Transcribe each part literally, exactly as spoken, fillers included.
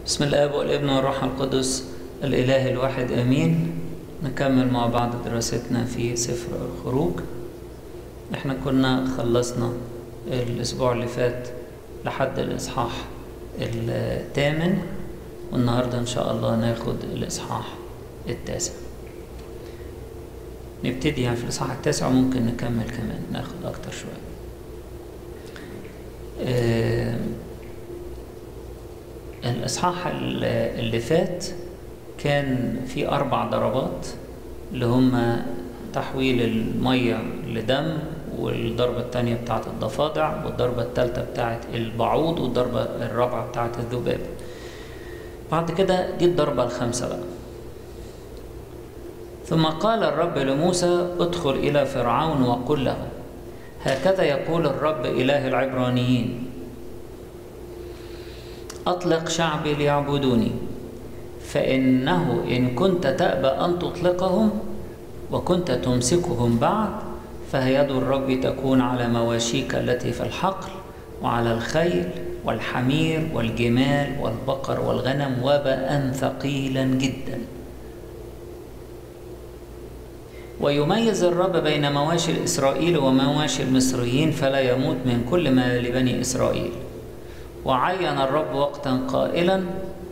بسم الآب والابن والروح القدس الإله الواحد آمين. نكمل مع بعض دراستنا في سفر الخروج. احنا كنا خلصنا الأسبوع اللي فات لحد الإصحاح الثامن، والنهاردة إن شاء الله ناخد الإصحاح التاسع. نبتدي يعني في الإصحاح التاسع وممكن نكمل كمان ناخد أكتر شوية. اه الإصحاح اللي فات كان في أربع ضربات اللي هما تحويل المية لدم، والضربة الثانية بتاعت الضفادع، والضربة الثالثة بتاعت البعوض، والضربة الرابعة بتاعت الذباب. بعد كده دي الضربة الخامسة بقى. ثم قال الرب لموسى: ادخل إلى فرعون وقل له: هكذا يقول الرب إله العبرانيين: أطلق شعبي ليعبدوني، فإنه إن كنت تأبى أن تطلقهم وكنت تمسكهم بعد، فيد الرب تكون على مواشيك التي في الحقل، وعلى الخيل والحمير والجمال والبقر والغنم وباء ثقيلا جدا. ويميز الرب بين مواشي إسرائيل ومواشي المصريين، فلا يموت من كل ما لبني إسرائيل. وعين الرب وقتا قائلا: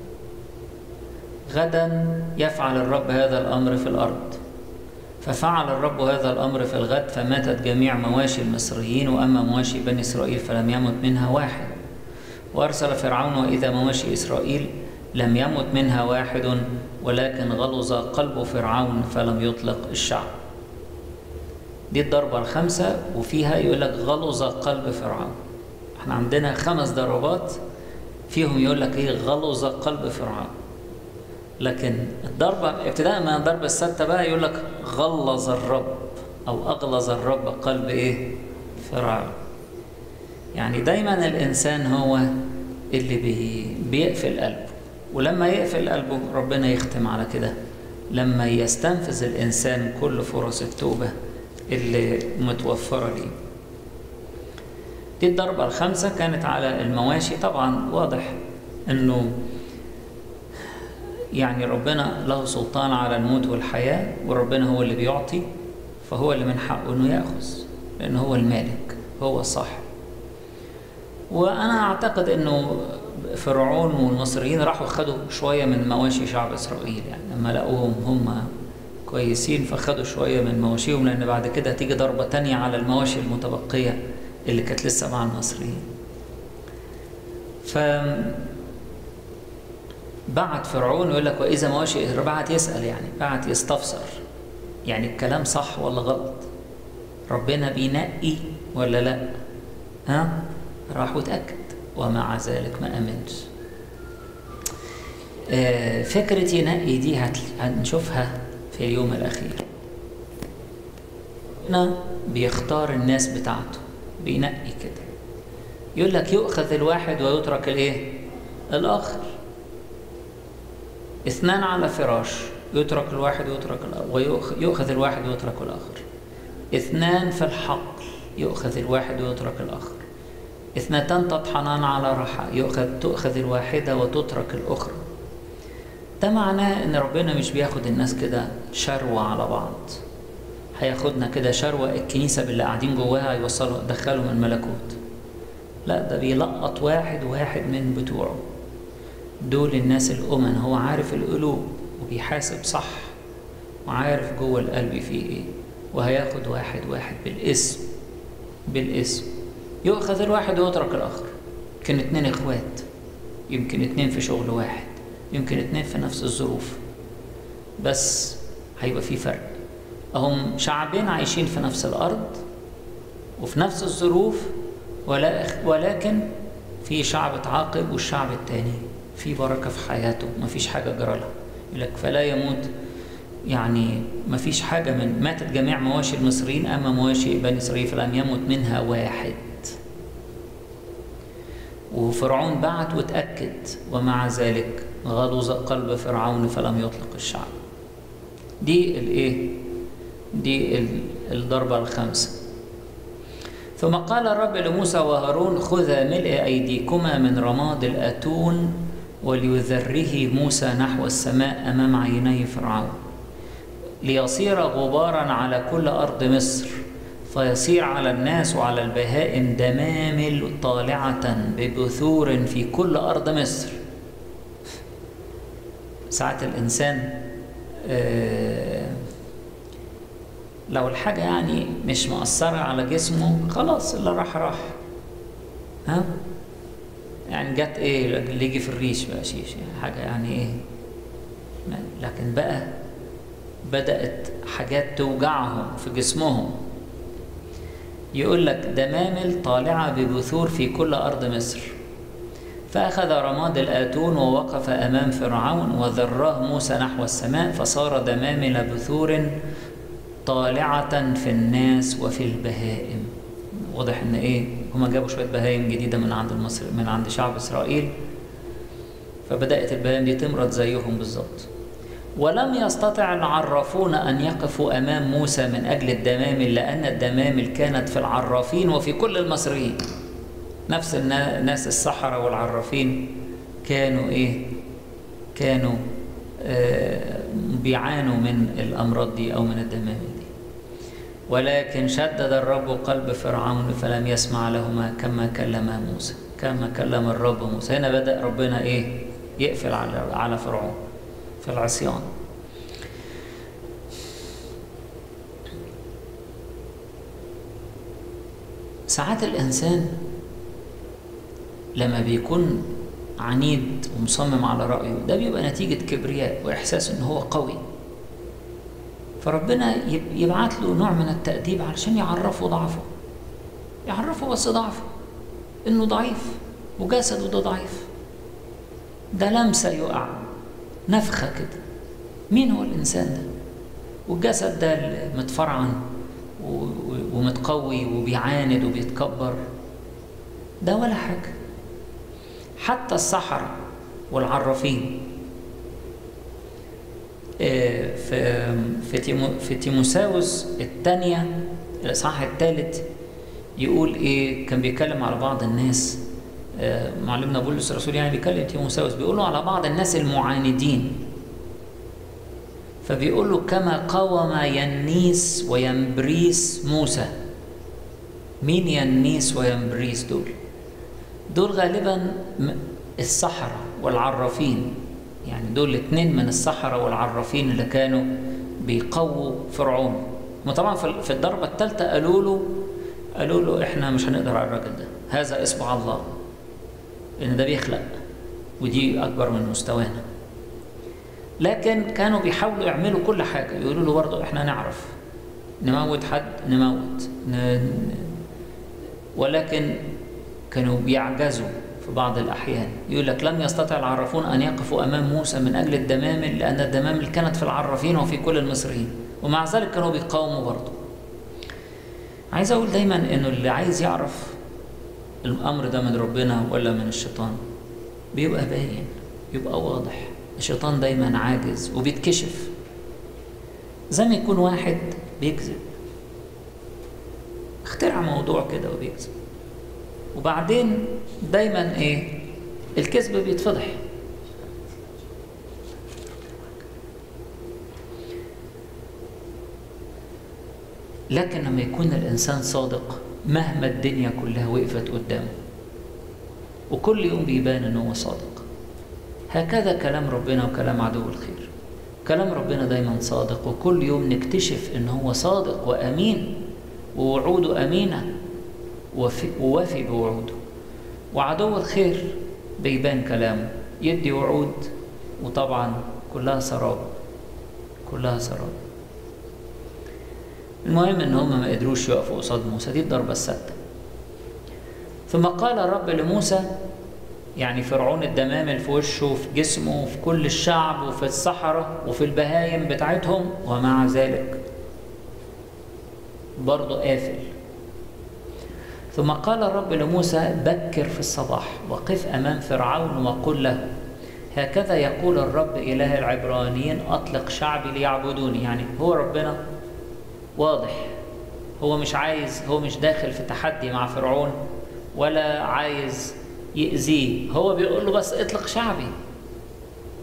غدا يفعل الرب هذا الأمر في الأرض. ففعل الرب هذا الأمر في الغد، فماتت جميع مواشي المصريين، وأما مواشي بني إسرائيل فلم يمت منها واحد. وأرسل فرعون وإذا مواشي إسرائيل لم يمت منها واحد، ولكن غلظ قلب فرعون فلم يطلق الشعب. دي الضربة الخامسة، وفيها يقول لك غلظ قلب فرعون. احنا عندنا خمس ضربات فيهم يقول لك ايه؟ غلظ قلب فرعون. لكن الضربة ابتداء من الضربة السادسة بقى يقول لك غلظ الرب او اغلظ الرب قلب ايه؟ فرعون. يعني دايما الانسان هو اللي بي بيقفل قلبه، ولما يقفل قلبه ربنا يختم على كده لما يستنفذ الانسان كل فرص التوبة اللي متوفرة ليه. دي الضربة الخامسة كانت على المواشي. طبعا واضح انه يعني ربنا له سلطان على الموت والحياة، وربنا هو اللي بيعطي، فهو اللي من حقه انه يأخذ، لانه هو المالك، هو الصاحب. وانا اعتقد انه فرعون والمصريين راحوا خدوا شوية من مواشي شعب اسرائيل، يعني لما لقوهم هم كويسين فخدوا شوية من مواشيهم، لان بعد كده تيجي ضربة تانية على المواشي المتبقية اللي كانت لسه مع المصريين. فبعت فرعون يقول لك: وإذا مواشي، بعت يسأل، يعني بعت يستفسر، يعني الكلام صح ولا غلط؟ ربنا بينقي ولا لا؟ ها؟ راح وتأكد، ومع ذلك ما أمنش. فكرة ينقي دي هنشوفها في اليوم الأخير. هنا بيختار الناس بتاعته، بينقي كده. يقول لك يؤخذ الواحد ويترك الايه؟ الاخر. اثنان على فراش، يترك الواحد ويترك الاخر، ويؤخذ الواحد ويترك الاخر. اثنان في الحقل، يؤخذ الواحد ويترك الاخر. اثنتان تطحنان على رحى، يؤخذ تؤخذ الواحدة وتترك الاخرى. ده معناه ان ربنا مش بياخد الناس كده شروة على بعض، هياخدنا كده شروة الكنيسة باللي قاعدين جواها يوصلوا دخلوا من الملكوت. لا، ده بيلقط واحد واحد من بتوعه. دول الناس الأمن، هو عارف القلوب وبيحاسب صح، وعارف جوه القلب فيه ايه، وهياخد واحد واحد بالاسم بالاسم. يؤخذ الواحد ويترك الآخر. يمكن اتنين اخوات، يمكن اتنين في شغل واحد، يمكن اتنين في نفس الظروف، بس هيبقى في فرق. هم شعبين عايشين في نفس الأرض وفي نفس الظروف، ولكن في شعب اتعاقب والشعب التاني في بركة في حياته، مفيش حاجة جرالها. يقول لك فلا يموت، يعني مفيش حاجة من ماتت جميع مواشي المصريين، أما مواشي بني إسرائيل فلم يمت منها واحد. وفرعون بعت وتأكد، ومع ذلك غلظ قلب فرعون فلم يطلق الشعب. دي الايه؟ دي الضربة الخامسة. ثم قال الرب لموسى وهارون: خذا ملء أيديكما من رماد الأتون وليذره موسى نحو السماء أمام عيني فرعون ليصير غبارا على كل أرض مصر، فيصير على الناس وعلى البهائم دمامل طالعة ببثور في كل أرض مصر. ساعات الإنسان آه لو الحاجة يعني مش مؤثرة على جسمه خلاص اللي راح راح، ها يعني جت ايه اللي يجي في الريش بقى شيش يعني حاجة يعني ايه، لكن بقى بدأت حاجات توجعهم في جسمهم. يقول لك دمامل طالعة ببثور في كل أرض مصر. فأخذ رماد الآتون ووقف أمام فرعون وذراه موسى نحو السماء، فصار دمامل بثور طالعة في الناس وفي البهائم. واضح ان ايه هما جابوا شوية بهائم جديدة من عند المصر من عند شعب إسرائيل، فبدأت البهائم دي تمرض زيهم بالظبط. ولم يستطع العرافون أن يقفوا أمام موسى من أجل الدمامل، لأن الدمامل كانت في العرافين وفي كل المصريين. نفس الناس السحرة والعرافين كانوا إيه؟ كانوا آه بيعانوا من الأمراض دي أو من الدمامل دي. ولكن شدد الرب قلب فرعون فلم يسمع لهما كما كلم موسى، كما كلم الرب موسى. هنا بدأ ربنا إيه؟ يقفل على على فرعون في العصيان. ساعات الإنسان لما بيكون عنيد ومصمم على رأيه ده بيبقى نتيجة كبرياء وإحساس إن هو قوي، فربنا يبعت له نوع من التأديب علشان يعرفه ضعفه، يعرفه بس ضعفه إنه ضعيف وجسده ده ضعيف، ده لمسة يقع نفخة كده. مين هو الإنسان ده؟ والجسد ده متفرعن ومتقوي وبيعاند وبيتكبر، ده ولا حاجة. حتى السحرة والعرافين في في في تيموثاوس الثانية الإصحاح الثالث يقول إيه، كان بيتكلم على بعض الناس، معلمنا بولس الرسول يعني بيكلم تيموثاوس بيقولوا على بعض الناس المعاندين، فبيقول له كما قاوم ينيس وينبريس موسى. مين ينيس وينبريس دول؟ دول غالبا السحرة والعرافين، يعني دول الاثنين من السحرة والعرافين اللي كانوا بيقووا فرعون. وطبعا في الضربة الثالثة قالوا له قالوا له احنا مش هنقدر على الراجل ده، هذا اصبع الله، لان ده بيخلق ودي اكبر من مستوانا. لكن كانوا بيحاولوا يعملوا كل حاجة، يقولوا له برضه احنا نعرف نموت حد نموت ن... ولكن كانوا بيعجزوا في بعض الأحيان. يقول لك لم يستطع العرافون أن يقفوا أمام موسى من أجل الدمامل، لأن الدمامل كانت في العرافين وفي كل المصريين، ومع ذلك كانوا بيقاوموا برضه. عايز أقول دايما إنه اللي عايز يعرف الأمر ده من ربنا ولا من الشيطان بيبقى باين، بيبقى واضح. الشيطان دايما عاجز وبيتكشف، زي ما يكون واحد بيكذب، اخترع موضوع كده وبيكذب، وبعدين دايما ايه الكذب بيتفضح. لكن لما يكون الانسان صادق مهما الدنيا كلها وقفت قدامه وكل يوم بيبان ان هو صادق. هكذا كلام ربنا وكلام عدو الخير. كلام ربنا دايما صادق، وكل يوم نكتشف ان هو صادق وامين ووعوده امينه ووافي بوعوده. وعدو الخير بيبان كلامه، يدي وعود وطبعا كلها سراب، كلها سراب. المهم ان هم ما قدروش يقفوا قصاد موسى، دي الضربه السادسه. ثم قال الرب لموسى، يعني فرعون الدمامل في وشه وفي جسمه وفي كل الشعب وفي الصحراء وفي البهايم بتاعتهم، ومع ذلك برضه قافل. ثم قال الرب لموسى بكر في الصباح وقف أمام فرعون وقل له هكذا يقول الرب إله العبرانيين أطلق شعبي ليعبدوني. يعني هو ربنا واضح، هو مش عايز، هو مش داخل في تحدي مع فرعون ولا عايز يأذيه، هو بيقول له بس اطلق شعبي،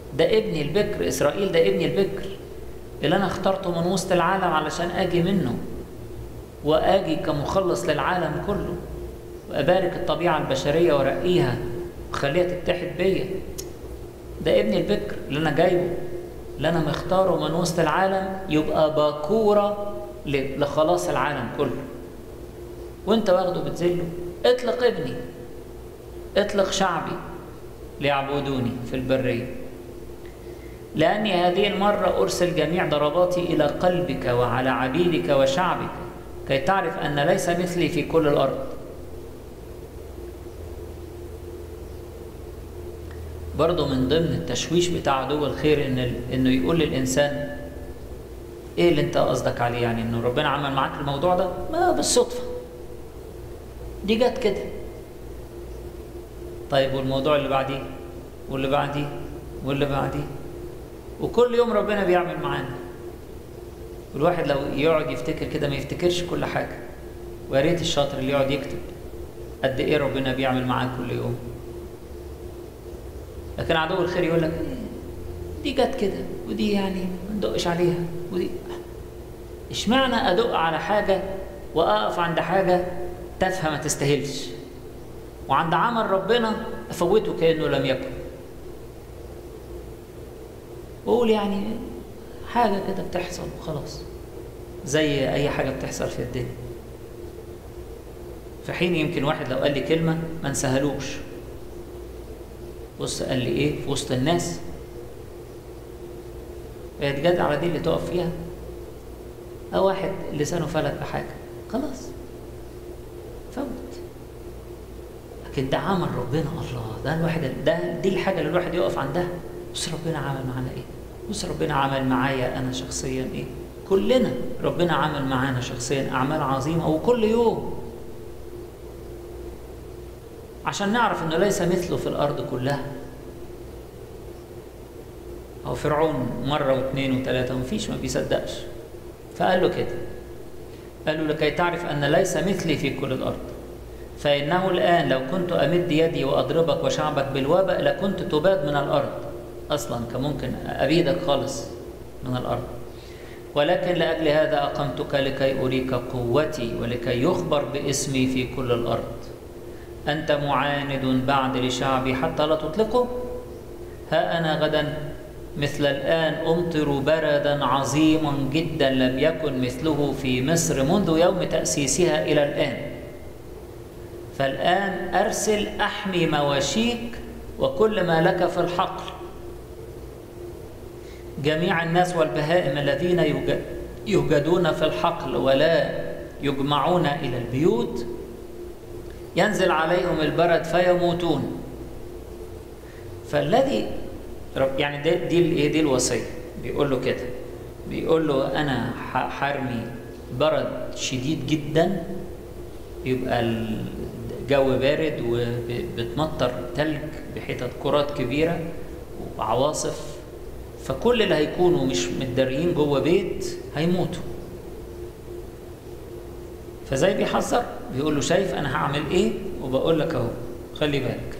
ده ابني البكر، إسرائيل ده ابني البكر اللي أنا اخترته من وسط العالم علشان أجي منه وأجي كمخلص للعالم كله، وأبارك الطبيعة البشرية وأرقيها وخليها تتحد بيا. ده ابني البكر اللي أنا جايبه، اللي أنا مختاره من وسط العالم يبقى باكورة لخلاص العالم كله، وأنت واخده بتذله. اطلق ابني، اطلق شعبي ليعبدوني في البرية، لأني هذه المرة أرسل جميع ضرباتي إلى قلبك وعلى عبيدك وشعبك، كي تعرف أن ليس مثلي في كل الأرض. برضو من ضمن التشويش بتاع عدو الخير إن إنه يقول للإنسان إيه اللي أنت قصدك عليه، يعني إنه ربنا عمل معاك الموضوع ده ما بالصدفة، دي جت كده. طيب والموضوع اللي بعديه واللي بعديه واللي بعديه، وكل يوم ربنا بيعمل معانا. والواحد لو يقعد يفتكر كده ما يفتكرش كل حاجة، ويا ريت الشاطر اللي يقعد يكتب قد إيه ربنا بيعمل معاه كل يوم. لكن عدو الخير يقول لك دي جت كده، ودي يعني ما ندقش عليها، ودي اشمعنى أدق على حاجة وأقف عند حاجة تافهة ما تستاهلش، وعند عمل ربنا أفوته كأنه لم يكن، وأقول يعني حاجة كده بتحصل وخلاص زي أي حاجة بتحصل في الدنيا. في حين يمكن واحد لو قال لي كلمة ما انساهالوش، بص قال لي إيه في وسط الناس، يتجد على دي اللي تقف فيها. أو واحد لسانه فلت بحاجة خلاص فوت. لكن ده عمل ربنا، الله ده الواحد ده دي الحاجة اللي الواحد يقف عندها. بص ربنا عمل معانا إيه، بص ربنا عمل معايا أنا شخصيا إيه. كلنا ربنا عمل معانا شخصيا أعمال عظيمة وكل يوم، عشان نعرف إنه ليس مثله في الأرض كلها. أو فرعون مرة واثنين وثلاثة ومفيش، ما بيصدقش، فقال له كده، قال له لكي تعرف أن ليس مثلي في كل الأرض، فإنه الآن لو كنت أمد يدي وأضربك وشعبك بالوباء لكنت تباد من الأرض. أصلا كان ممكن أبيدك خالص من الأرض، ولكن لأجل هذا أقمتك لكي أريك قوتي ولكي يخبر باسمي في كل الأرض. أنت معاند بعد لشعبي حتى لا تطلقه. ها أنا غدا مثل الآن أمطر بردا عظيما جدا لم يكن مثله في مصر منذ يوم تأسيسها إلى الآن. فالآن أرسل أحمي مواشيك وكل ما لك في الحقل. جميع الناس والبهائم الذين يوجدون في الحقل ولا يجمعون إلى البيوت ينزل عليهم البرد فيموتون. فالذي يعني دي دي, دي الوصية، بيقول له كده، بيقول له أنا حرمي برد شديد جدا، يبقى الجو بارد وبتمطر تلج بحتت كرات كبيرة وعواصف، فكل اللي هيكونوا مش متداريين جوه بيت هيموتوا. فزي بيحذر، بيقول له شايف أنا هعمل إيه وبقول لك أهو خلي بالك.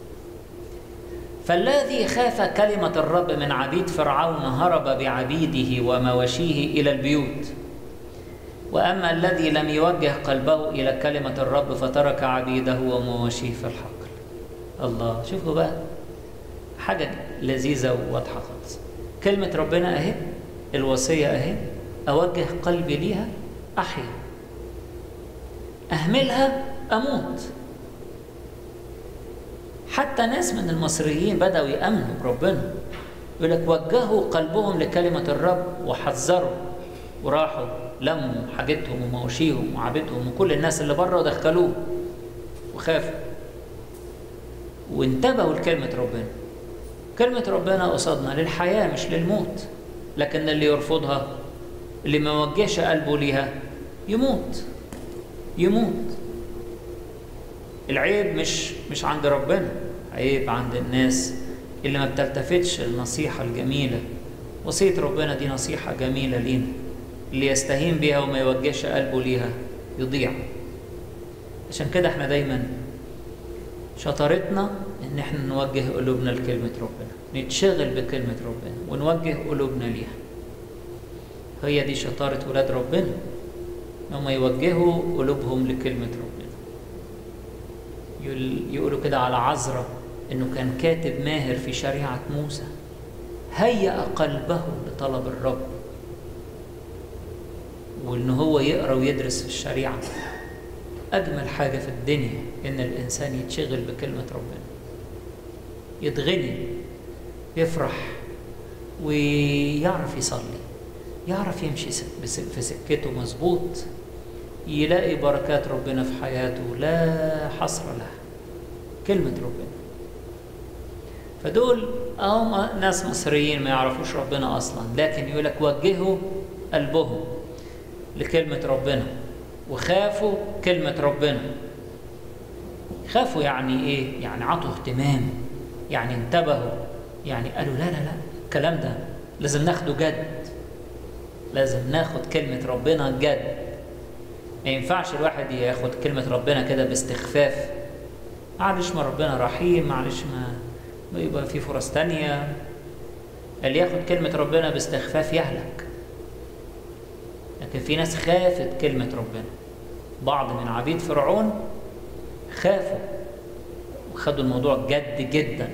فالذي خاف كلمة الرب من عبيد فرعون هرب بعبيده ومواشيه إلى البيوت، وأما الذي لم يوجه قلبه إلى كلمة الرب فترك عبيده ومواشيه في الحقل. الله، شوفوا بقى حاجة لذيذة وواضحة خالص. كلمة ربنا أهي، الوصية أهي، أوجه قلبي ليها أحيا، أهملها أموت. حتى ناس من المصريين بدأوا يأمنوا بربنا، يقول لك وجهوا قلبهم لكلمة الرب وحذروا وراحوا لموا حاجتهم ومواشيهم وعبيدهم وكل الناس اللي بره ودخلوه وخافوا وانتبهوا لكلمة ربنا. كلمة ربنا قصادنا للحياة مش للموت، لكن اللي يرفضها، اللي ما وجهش قلبه ليها، يموت يموت. العيب مش مش عند ربنا، عيب عند الناس اللي ما بتلتفتش النصيحة الجميلة. وصية ربنا دي نصيحة جميلة لينا، اللي يستهين بيها وما يوجهش قلبه ليها يضيع. عشان كده احنا دايما شطارتنا ان إن إحنا نوجه قلوبنا لكلمة ربنا، نتشغل بكلمة ربنا ونوجه قلوبنا ليها. هي دي شطارة ولاد ربنا، هم يوجهوا قلوبهم لكلمة ربنا. يقولوا كده على عزرا إنه كان كاتب ماهر في شريعة موسى، هيأ قلبه لطلب الرب، وإن هو يقرأ ويدرس في الشريعة. أجمل حاجة في الدنيا إن الإنسان يتشغل بكلمة ربنا، يتغني، يفرح، ويعرف يصلي، يعرف يمشي في سكته مظبوط، يلاقي بركات ربنا في حياته لا حصر لها. كلمة ربنا. فدول هم ناس مصريين ما يعرفوش ربنا أصلا، لكن يقولك وجهوا قلبهم لكلمة ربنا وخافوا كلمة ربنا. خافوا يعني إيه؟ يعني عطوا اهتمام، يعني انتبهوا، يعني قالوا لا لا لا الكلام ده لازم ناخده جد، لازم ناخد كلمة ربنا جد. ما ينفعش الواحد ياخد كلمة ربنا كده باستخفاف، معلش ما ربنا رحيم، معلش ما يبقى في فرص تانية. اللي ياخد كلمة ربنا باستخفاف يهلك. لكن في ناس خافت كلمة ربنا، بعض من عبيد فرعون خافوا وخدوا الموضوع جد جدا،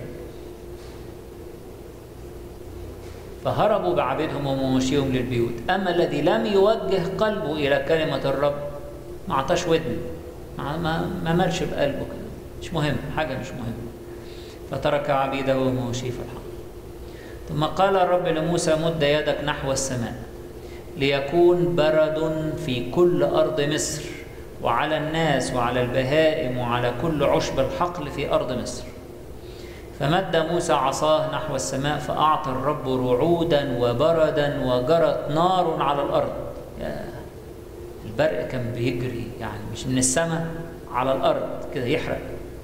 فهربوا بعبيدهم ومواشيهم للبيوت. أما الذي لم يوجه قلبه إلى كلمة الرب ما عطاش ودن، ما, ما مالش بقلبه كده، مش مهم، حاجة مش مهمة، فترك عبيده ومواشيه في الحق. ثم قال الرب لموسى مد يدك نحو السماء ليكون برد في كل أرض مصر وعلى الناس وعلى البهائم وعلى كل عشب الحقل في أرض مصر. فمد موسى عصاه نحو السماء فأعطى الرب رعودا وبردا وجرت نار على الأرض. البرق كان بيجري يعني مش من السماء على الأرض كده يحرق.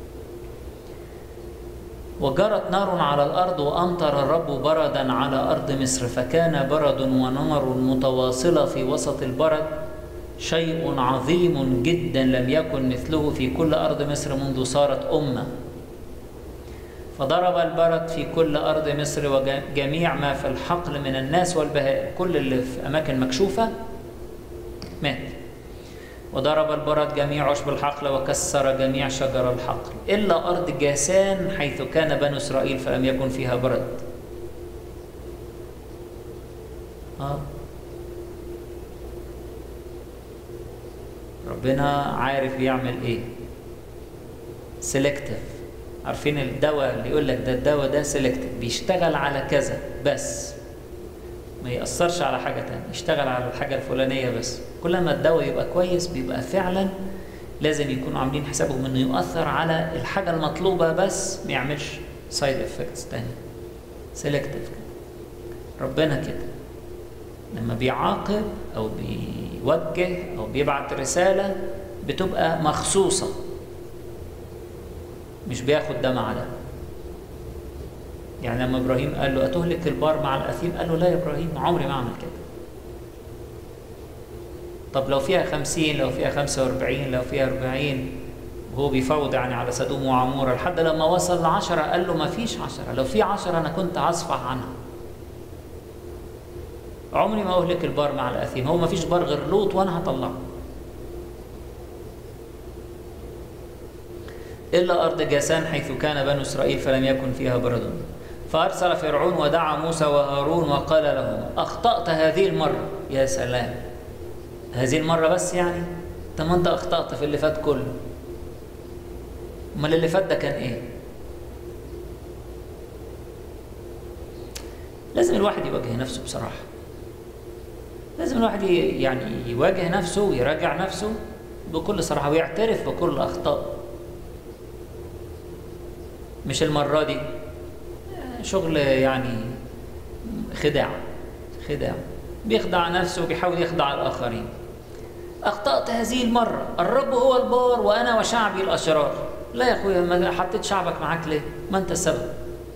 وجرت نار على الأرض وأمطر الرب بردا على أرض مصر، فكان برد ونار متواصلة في وسط البرد، شيء عظيم جدا لم يكن مثله في كل أرض مصر منذ صارت أمة. فضرب البرد في كل أرض مصر وجميع ما في الحقل من الناس والبهائم، كل اللي في أماكن مكشوفة مات. وضرب البرد جميع عشب الحقل وكسر جميع شجر الحقل إلا أرض جاسان حيث كان بنو إسرائيل فلم يكن فيها برد. آه. ربنا عارف يعمل إيه، سيلكتيف. عارفين الدواء اللي يقول لك ده الدواء ده سيلكتيف، بيشتغل على كذا بس، ما يأثرش على حاجة تانية، يشتغل على الحاجة الفلانية بس. كل ما الدواء يبقى كويس بيبقى فعلا لازم يكونوا عاملين حسابهم انه يؤثر على الحاجة المطلوبة بس، ما يعملش سايد افكتس تانية. سيلكتيف كده. ربنا كده لما بيعاقب او بيوجه او بيبعت رسالة بتبقى مخصوصة، مش بياخد ده مع ده. يعني لما إبراهيم قال له أتهلك البار مع الأثيم، قال له لا يا إبراهيم عمري ما أعمل كده. طب لو فيها خمسين، لو فيها خمسة وأربعين، لو فيها أربعين، وهو بيفاوض يعني على سدوم وعمورة لحد لما وصل لعشرة قال له ما فيش عشرة، لو في عشرة أنا كنت هصفح عنها. عمري ما أهلك البار مع الأثيم، هو ما فيش بار غير لوط وأنا هطلعه. إلا أرض جاسان حيث كان بنو إسرائيل فلم يكن فيها برد. فأرسل فرعون ودعا موسى وهارون وقال لهم أخطأت هذه المرة. يا سلام، هذه المرة بس يعني؟ طب ما أنت أخطأت في اللي فات كله. أمال اللي فات ده كان إيه؟ لازم الواحد يواجه نفسه بصراحة. لازم الواحد يعني يواجه نفسه ويراجع نفسه بكل صراحة ويعترف بكل أخطاء. مش المرة دي شغل يعني خداع خداع بيخدع نفسه وبيحاول يخدع الآخرين. أخطأت هذه المرة، الرب هو البار وأنا وشعبي الأشرار. لا يا أخويا، ما حطيت شعبك معاك ليه؟ ما أنت السبب.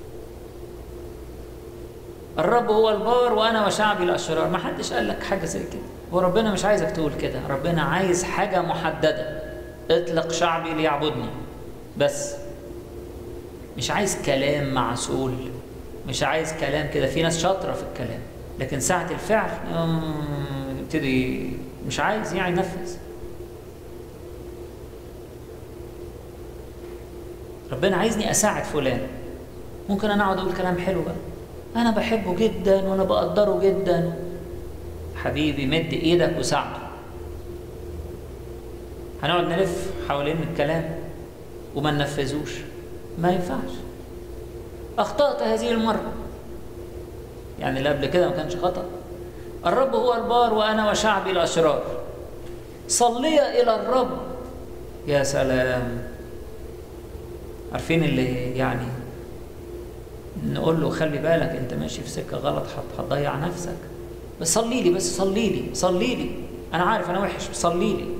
الرب هو البار وأنا وشعبي الأشرار، ما حدش قال لك حاجة زي كده، وربنا مش عايزك تقول كده. ربنا عايز حاجة محددة، اطلق شعبي ليعبدني بس. مش عايز كلام معسول، مش عايز كلام كده. في ناس شاطرة في الكلام لكن ساعة الفعل يبتدي مش عايز يعني ينفذ. ربنا عايزني أساعد فلان، ممكن أنا أقعد أقول كلام حلو بقى، أنا بحبه جدا وأنا بقدره جدا. حبيبي مد إيدك وساعده. هنقعد نلف حوالين الكلام وما ننفذوش؟ ما ينفعش. أخطأت هذه المرة، يعني اللي قبل كده ما كانش خطأ. الرب هو البار وأنا وشعبي الأشرار. صلي إلى الرب. يا سلام. عارفين اللي يعني نقول له خلي بالك أنت ماشي في سكة غلط هتضيع نفسك، بس صلي لي، بس صلي لي صلي لي، أنا عارف أنا وحش، صلي لي.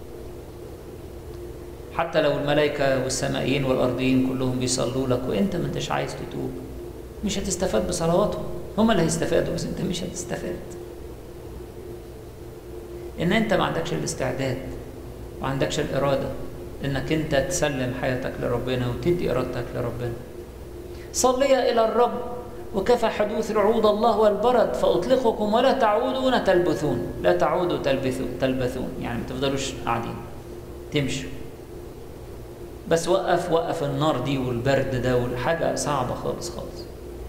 حتى لو الملائكة والسمائيين والأرضيين كلهم بيصلوا لك وأنت ما أنتش عايز تتوب، مش هتستفاد بصلواتهم. هم اللي هيستفادوا بس أنت مش هتستفاد. إن أنت ما عندكش الاستعداد وما عندكش الإرادة إنك أنت تسلم حياتك لربنا وتدي إرادتك لربنا. صلي إلى الرب وكفى حدوث رعود الله والبرد فأطلقكم ولا تعودون تلبثون. لا تعودوا تلبثون تلبثون يعني ما تفضلوش قاعدين، تمشوا. بس وقف وقف النار دي والبرد ده والحاجة صعبة خالص خالص.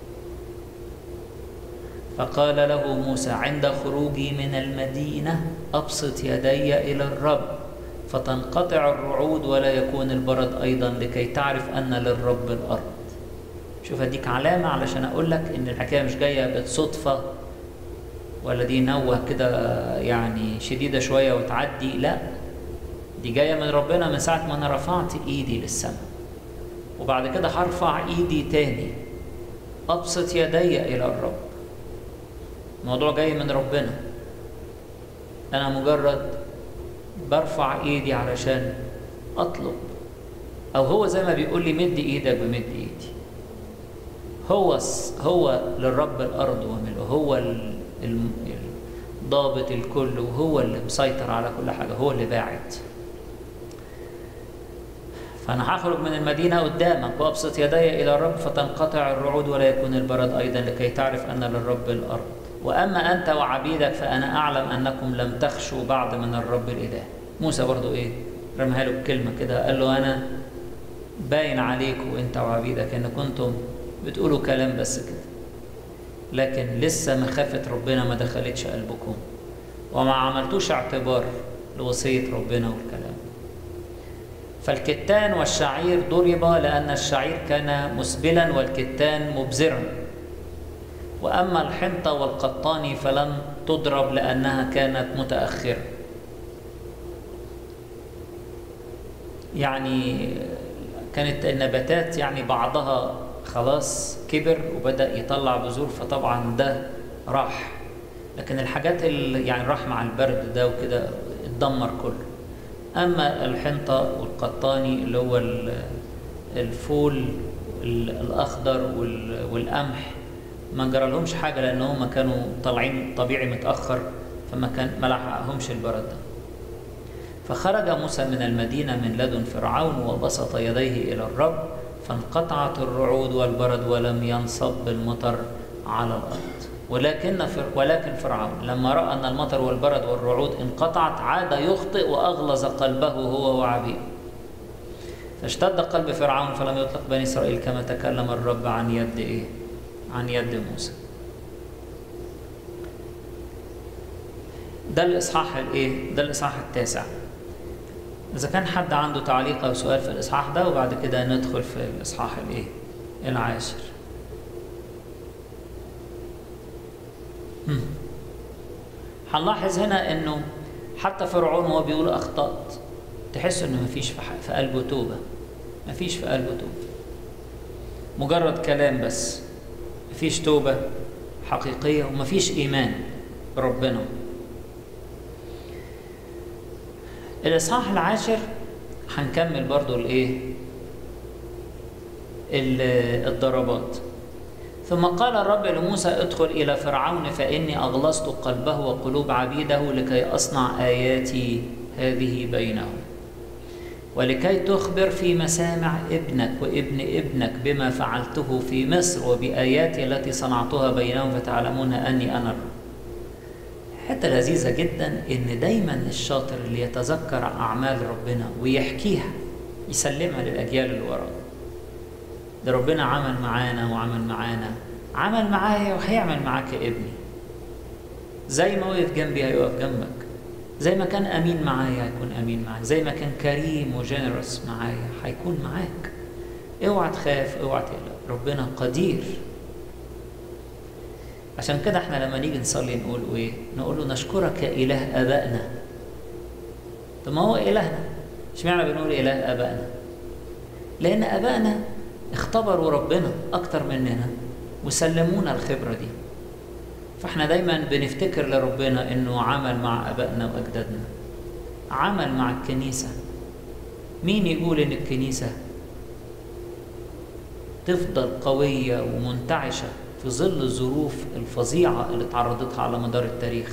فقال له موسى عند خروجي من المدينة أبسط يدي إلى الرب فتنقطع الرعود ولا يكون البرد أيضا لكي تعرف أن للرب الأرض. شوف هديك علامة علشان أقول لك إن الحكاية مش جاية بالصدفة ولا دي نوة كده يعني شديدة شوية وتعدي، لا، دي جاية من ربنا من ساعة ما أنا رفعت إيدي للسماء، وبعد كده هرفع إيدي تاني. أبسط يدي إلى الرب. الموضوع جاي من ربنا، أنا مجرد برفع إيدي علشان أطلب، أو هو زي ما بيقول لي مد إيدك بمد إيدي. هو هو للرب الأرض وملؤه، هو الضابط الكل وهو اللي مسيطر على كل حاجة، هو اللي باعد. فأنا هخرج من المدينة قدامك وأبسط يدي إلى الرب فتنقطع الرعود ولا يكون البرد أيضا لكي تعرف أن للرب الأرض. وأما أنت وعبيدك فأنا أعلم أنكم لم تخشوا بعد من الرب الإله. موسى برضو إيه رمها له بكلمة كده، قال له أنا باين عليكم أنت وعبيدك أن كنتم بتقولوا كلام بس كده، لكن لسه مخافة ربنا ما دخلتش قلبكم وما عملتوش اعتبار لوصية ربنا والكلام. فالكتان والشعير ضرب لأن الشعير كان مسبلا والكتان مبزرا، وأما الحنطة والقطان فلم تضرب لأنها كانت متأخرة. يعني كانت النباتات يعني بعضها خلاص كبر وبدأ يطلع بذور، فطبعا ده راح، لكن الحاجات اللي يعني راح مع البرد ده وكده اتدمر كله. أما الحنطة والقطاني اللي هو الفول الأخضر والقمح ما جرى لهمش حاجة لأن هم كانوا طالعين طبيعي متأخر، فما كان ما لحقهمش البرد ده. فخرج موسى من المدينة من لدن فرعون وبسط يديه إلى الرب فانقطعت الرعود والبرد ولم ينصب المطر على الأرض. ولكن ولكن فرعون لما رأى أن المطر والبرد والرعود انقطعت عاد يخطئ وأغلظ قلبه هو وعبيده. فاشتد قلب فرعون فلم يطلق بني إسرائيل كما تكلم الرب عن يد إيه؟ عن يد موسى. ده الإصحاح الإيه؟ ده الإصحاح التاسع. إذا كان حد عنده تعليق أو سؤال في الإصحاح ده وبعد كده ندخل في الإصحاح الإيه؟ العاشر. هنلاحظ هنا إنه حتى فرعون وهو بيقول أخطأت تحس إنه مفيش في قلبه توبة، مفيش في قلبه توبة، مجرد كلام بس، مفيش توبة حقيقية ومفيش إيمان بربنا. الإصحاح العاشر هنكمل برضو الإيه؟ الضربات. ثم قال الرب لموسى ادخل إلى فرعون فإني أغلظت قلبه وقلوب عبيده لكي أصنع آياتي هذه بينهم. ولكي تخبر في مسامع ابنك وابن ابنك بما فعلته في مصر وبآياتي التي صنعتها بينهم فتعلمون أني أنا الرب. حتى لذيذة جدا إن دايما الشاطر اللي يتذكر أعمال ربنا ويحكيها يسلمها للأجيال اللي وراه. ده ربنا عمل معانا وعمل معانا، عمل معايا وهيعمل معاك يا ابني. زي ما وقف جنبي هيقف جنبك، زي ما كان أمين معايا هيكون أمين معاك، زي ما كان كريم وجينيروس معايا هيكون معاك. اوعى تخاف، اوعى تقلق، ربنا قدير. عشان كده احنا لما نيجي نصلي نقول ايه؟ نقول له نشكرك يا إله آبائنا. طب ما هو إلهنا، اشمعنى بنقول إله آبائنا؟ لأن آبائنا اختبروا ربنا أكتر مننا وسلمونا الخبرة دي. فاحنا دايما بنفتكر لربنا انه عمل مع ابائنا واجدادنا، عمل مع الكنيسة. مين يقول ان الكنيسة تفضل قوية ومنتعشة في ظل الظروف الفظيعة اللي تعرضتها على مدار التاريخ؟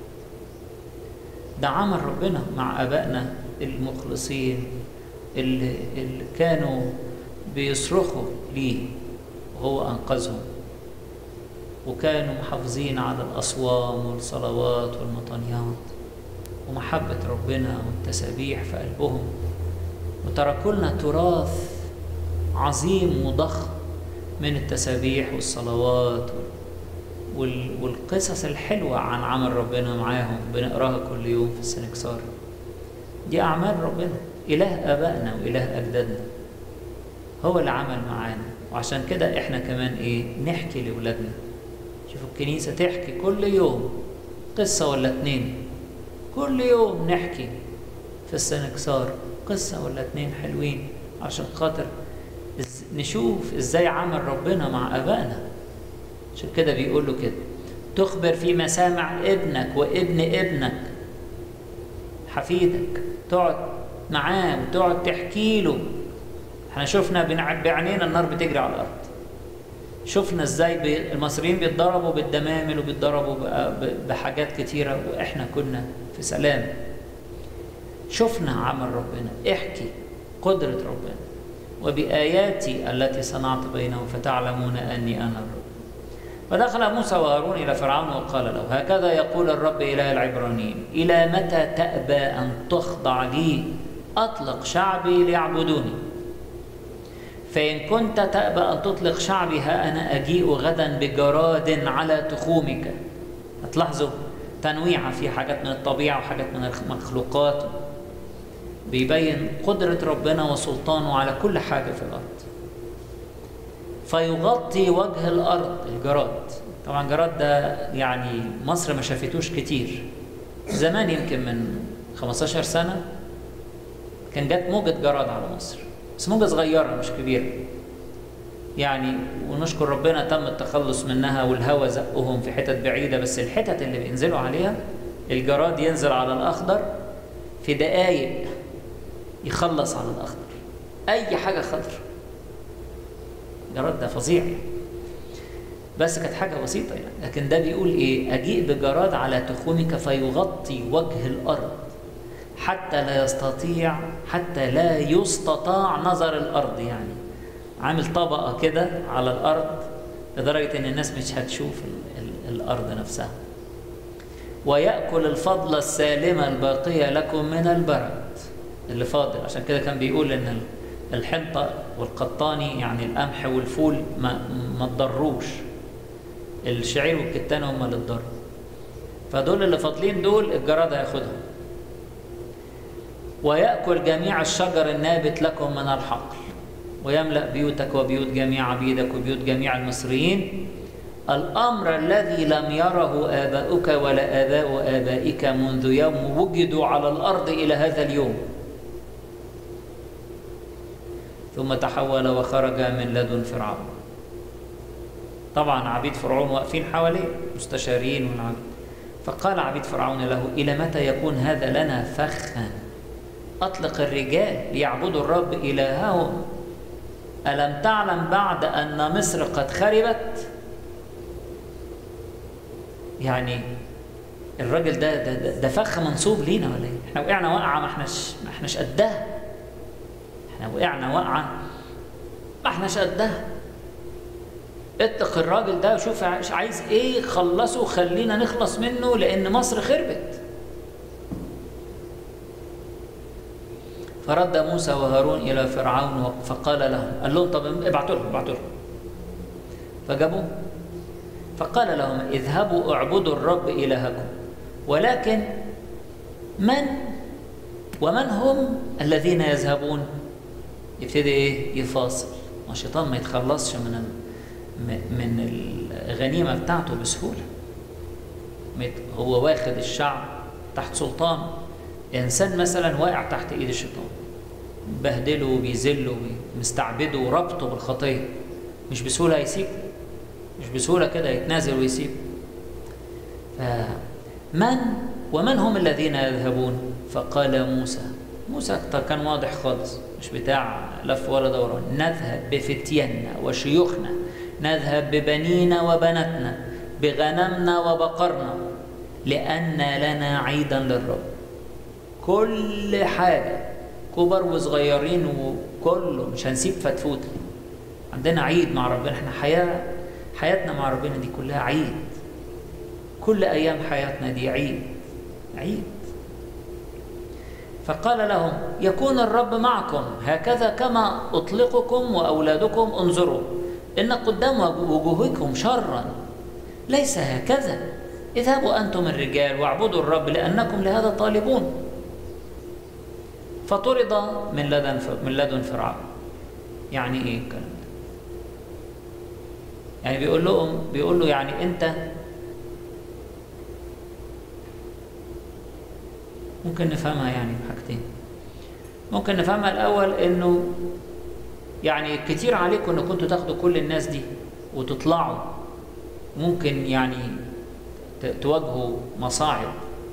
ده عمل ربنا مع ابائنا المخلصين اللي, اللي كانوا بيصرخوا ليه وهو انقذهم، وكانوا محافظين على الأصوام والصلوات والمطنيات ومحبة ربنا والتسابيح في قلبهم، وتركوا لنا تراث عظيم وضخم من التسابيح والصلوات والقصص الحلوة عن عمل ربنا معاهم بنقراها كل يوم في السنكسار. دي أعمال ربنا، إله آبائنا وإله أجدادنا هو اللي عمل معانا. وعشان كده إحنا كمان إيه؟ نحكي لأولادنا. شوفوا الكنيسة تحكي كل يوم قصة ولا اتنين، كل يوم نحكي في السنكسار قصة ولا اتنين حلوين عشان خاطر نشوف ازاي عمل ربنا مع آبائنا. عشان كده بيقول له كده تخبر في مسامع ابنك وابن ابنك، حفيدك، تقعد معاه وتقعد تحكي له. احنا شفنا بعينينا النار بتجري على الأرض، شفنا ازاي المصريين بيتضربوا بالدمامل وبيتضربوا بحاجات كتيرة واحنا كنا في سلام. شفنا عمل ربنا، احكي قدرة ربنا. وبآياتي التي صنعت بينهم فتعلمون أني أنا الرب. فدخل موسى وهارون إلى فرعون وقال له هكذا يقول الرب إله العبرانيين إلى متى تأبى أن تخضع لي؟ أطلق شعبي ليعبدوني. فإن كنت تأبى أن تطلق شعبي ها أنا أجيء غدا بجراد على تخومك. هتلاحظوا تنويعة في حاجات من الطبيعة وحاجات من المخلوقات، بيبين قدرة ربنا وسلطانه على كل حاجة في الأرض. فيغطي وجه الأرض الجراد. طبعا جراد ده يعني مصر ما شافتوش كتير. زمان يمكن من خمستاشر سنة كان جت موجة جراد على مصر، بس موجة صغيرة مش كبيرة يعني، ونشكر ربنا تم التخلص منها والهواء زقهم في حتت بعيدة. بس الحتت اللي بينزلوا عليها الجراد ينزل على الأخضر في دقايق يخلص على الأخضر، أي حاجة خضر. الجراد ده فظيع يعني. بس كانت حاجة بسيطة يعني. لكن ده بيقول إيه؟ أجيء بجراد على تخومك فيغطي وجه الأرض حتى لا يستطيع حتى لا يستطاع نظر الأرض. يعني عامل طبقة كده على الأرض لدرجة إن الناس مش هتشوف ال ال الأرض نفسها. ويأكل الفضل السالمة الباقية لكم من البرد اللي فاضل. عشان كده كان بيقول إن الحنطة والقطاني يعني القمح والفول ما ما تضروش، الشعير والكتان هم اللي اتضروا. فدول اللي فاضلين دول الجراد هياخدهم. ويأكل جميع الشجر النابت لكم من الحقل ويملأ بيوتك وبيوت جميع عبيدك وبيوت جميع المصريين، الأمر الذي لم يره آباؤك ولا آباء آبائك منذ يوم وجدوا على الأرض إلى هذا اليوم. ثم تحول وخرج من لدن فرعون. طبعا عبيد فرعون واقفين حواليه مستشارين والعبيد. فقال عبيد فرعون له إلى متى يكون هذا لنا فخا؟ أطلق الرجال ليعبدوا الرب إلههم. ألم تعلم بعد أن مصر قد خربت؟ يعني الراجل ده ده, ده, ده فخ منصوب لينا ولا ايه؟ احنا وقعنا وقعه ما احناش ما احناش قدها. احنا وقعنا وقعة ما احناش قدها. اتق الراجل ده وشوف عايز ايه، خلصه وخلينا نخلص منه لان مصر خربت. فرد موسى وهارون الى فرعون فقال لهم، قال لهم طب ابعتوا لهم ابعتوا لهم. فجابوه فقال لهم اذهبوا اعبدوا الرب الهكم، ولكن من ومن هم الذين يذهبون؟ يبتدي ايه؟ يفاصل. الشيطان ما يتخلصش من من الغنيمه بتاعته بسهوله. هو واخد الشعب تحت سلطان. انسان مثلا واقع تحت ايد الشيطان، بهدله وبيذله ومستعبده وربطه بالخطيه، مش بسهوله هيسيبه، مش بسهوله كده يتنازل ويسيب. فمن ومن هم الذين يذهبون؟ فقال موسى، موسى كان واضح خالص، مش بتاع لف ولا دوران. نذهب بفتياننا وشيوخنا، نذهب ببنينا وبناتنا، بغنمنا وبقرنا، لأن لنا عيدا للرب. كل حاجة، كبر وصغيرين وكله، مش هنسيب فتفوت. عندنا عيد مع ربنا، احنا حياة حياتنا مع ربنا دي كلها عيد. كل أيام حياتنا دي عيد عيد. فقال لهم يكون الرب معكم هكذا كما أطلقكم وأولادكم. انظروا إن قدام وجوهكم شرا، ليس هكذا. اذهبوا أنتم الرجال واعبدوا الرب لأنكم لهذا طالبون. فطرد من لدن من لدن فرعون. يعني ايه الكلام ده؟ يعني بيقول لهم بيقول له يعني انت ممكن نفهمها يعني بحاجتين. ممكن نفهمها الاول انه يعني كتير عليكم ان كنتوا تاخدوا كل الناس دي وتطلعوا، ممكن يعني تواجهوا مصاعب،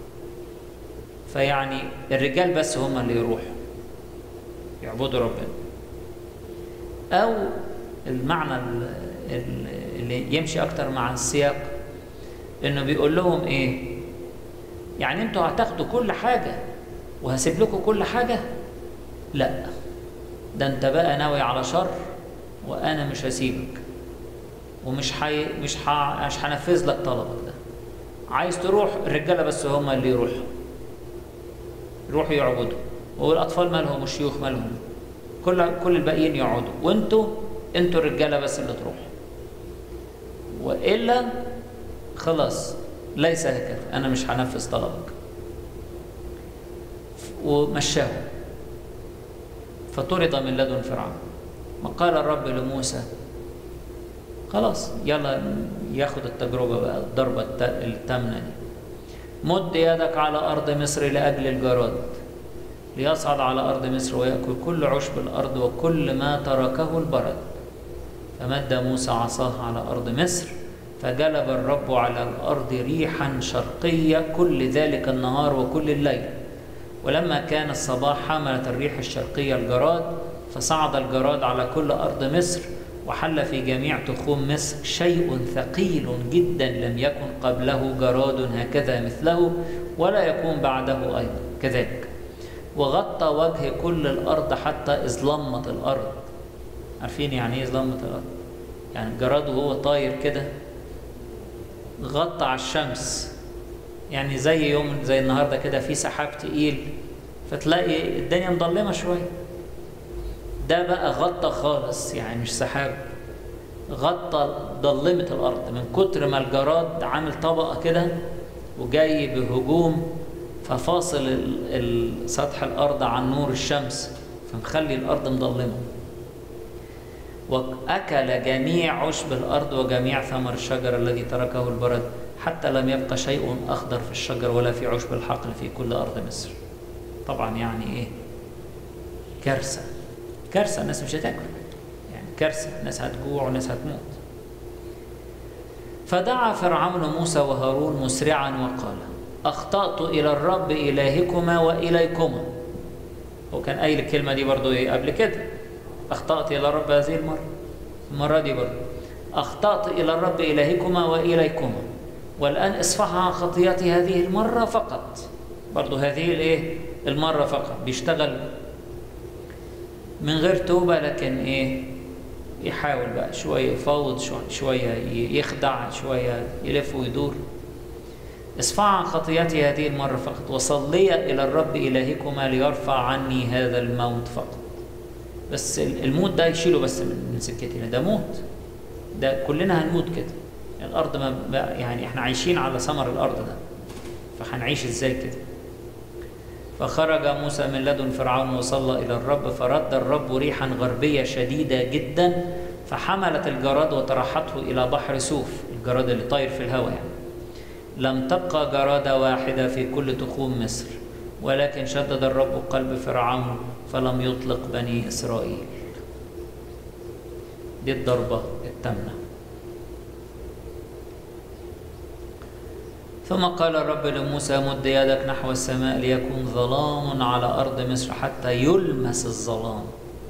فيعني الرجال بس هم اللي يروحوا يعبدوا ربنا. او المعنى اللي يمشي اكتر مع السياق انه بيقول لهم ايه؟ يعني انتوا هتاخدوا كل حاجة وهسيب لكم كل حاجة؟ لا، ده انت بقى ناوي على شر وانا مش هسيبك، ومش حي... مش ح... مش هنفذ لك طلبك ده. عايز تروح الرجاله بس هم اللي يروحوا يروحوا يعبدوا، والاطفال مالهم والشيوخ مالهم، كل كل الباقيين يقعدوا، وانتوا انتوا الرجاله بس اللي تروحوا، والا خلاص ليس هكذا، انا مش هنفذ طلبك. ومشاه فطرد من لدن فرعون. وقال الرب لموسى خلاص يلا ياخد التجربة بقى، الضربة التامنة دي. مد يدك على أرض مصر لأجل الجراد، ليصعد على أرض مصر ويأكل كل عشب الأرض وكل ما تركه البرد. فمد موسى عصاه على أرض مصر، فجلب الرب على الأرض ريحا شرقية كل ذلك النهار وكل الليل. ولما كان الصباح حملت الريح الشرقية الجراد، فصعد الجراد على كل أرض مصر وحل في جميع تخوم مصر، شيء ثقيل جدا لم يكن قبله جراد هكذا مثله ولا يكون بعده أيضا كذلك. وغطى وجه كل الأرض حتى إظلمت الأرض. عارفين يعني إيه إظلمت الأرض؟ يعني الجراد وهو طاير كده غطى على الشمس، يعني زي يوم زي النهارده كده في سحاب تقيل فتلاقي الدنيا مظلمة شوية. ده بقى غطى خالص، يعني مش سحاب، غطى ضلمت الأرض من كتر ما الجراد عامل طبقة كده وجاي بهجوم، ففاصل سطح الأرض عن نور الشمس، فمخلي الأرض مظلمة. وأكل جميع عشب الأرض وجميع ثمر الشجر الذي تركه البرد، حتى لم يبقى شيء أخضر في الشجر ولا في عشب الحقل في كل أرض مصر. طبعا يعني إيه؟ كارثة كارثة، الناس مش هتاكل، يعني كارثة، الناس هتجوع والناس هتموت. فدعا فرعون موسى وهارون مسرعا وقال أخطأت إلى الرب إلهكما وإليكما. هو كان قايل الكلمة دي برضو إيه قبل كده؟ أخطأت إلى الرب هذه المرة، المرة دي برضو أخطأت إلى الرب إلهكما وإليكما، والآن اصفح عن خطيئتي هذه المرة فقط. برضو هذه الإيه؟ المرة فقط. بيشتغل من غير توبة، لكن إيه يحاول بقى شوية يفاوض، شوية يخدع، شوية يلف ويدور. اصفع عن خطيئتي هذه المرة فقط، وصلي إلى الرب إلهكما ليرفع عني هذا الموت فقط. بس الموت ده يشيله بس من سكتنا، ده موت، ده كلنا هنموت كده. الأرض ما يعني إحنا عايشين على ثمر الأرض ده، فهنعيش إزاي كده؟ فخرج موسى من لدن فرعون وصلى إلى الرب، فرد الرب ريحا غربية شديدة جدا فحملت الجراد وطرحته إلى بحر سوف، الجراد اللي طاير في الهواء يعني. لم تبقى جرادة واحدة في كل تخوم مصر، ولكن شدد الرب قلب فرعون فلم يطلق بني إسرائيل. دي الضربة التامنة. ثم قال الرب لموسى مد يدك نحو السماء ليكون ظلام على أرض مصر حتى يلمس الظلام.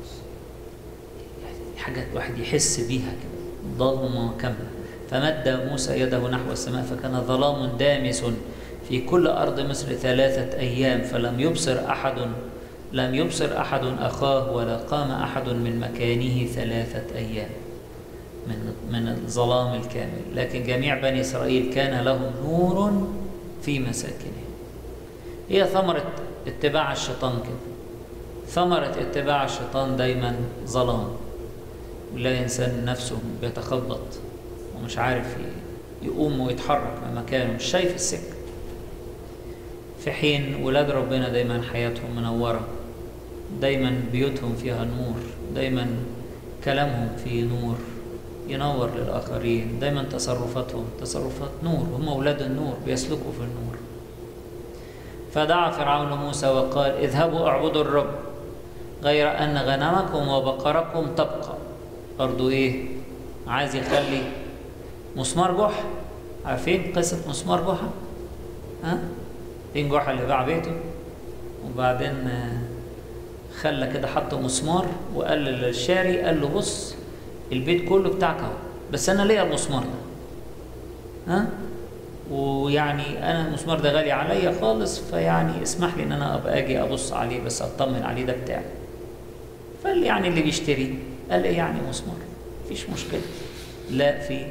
يعني حاجة الواحد يحس بيها كده، ظلمة كاملة. فمد موسى يده نحو السماء فكان ظلام دامس في كل أرض مصر ثلاثة أيام، فلم يبصر أحد لم يبصر أحد أخاه ولا قام أحد من مكانه ثلاثة أيام من من الظلام الكامل. لكن جميع بني إسرائيل كان لهم نور في مساكنهم. هي ثمرة اتباع الشيطان كده، ثمرة اتباع الشيطان دايما ظلام، ولا إنسان نفسه بيتخبط ومش عارف يقوم ويتحرك من مكانه، مش شايف السكة. في حين ولاد ربنا دايما حياتهم منورة، دايما بيوتهم فيها نور، دايما كلامهم فيه نور ينور للآخرين، دايما تصرفاتهم تصرفات نور، هم أولاد النور بيسلكوا في النور. فدعا فرعون موسى وقال اذهبوا اعبدوا الرب، غير أن غنمكم وبقركم تبقى. برضو إيه عايز يخلي مسمار جحا. عارفين قصة مسمار جحا؟ ها؟ فين جحا اللي باع بيته وبعدين خلى كده حط مسمار وقال للشاري، قال له بص البيت كله بتاعك اهو، بس انا ليا المسمار ده، ها؟ ويعني انا المسمار ده غالي عليا خالص، فيعني اسمح لي ان انا ابقى اجي ابص عليه بس اطمن عليه، ده بتاعي. فاللي يعني اللي بيشتري قال ايه يعني مسمار، مفيش مشكله. لا في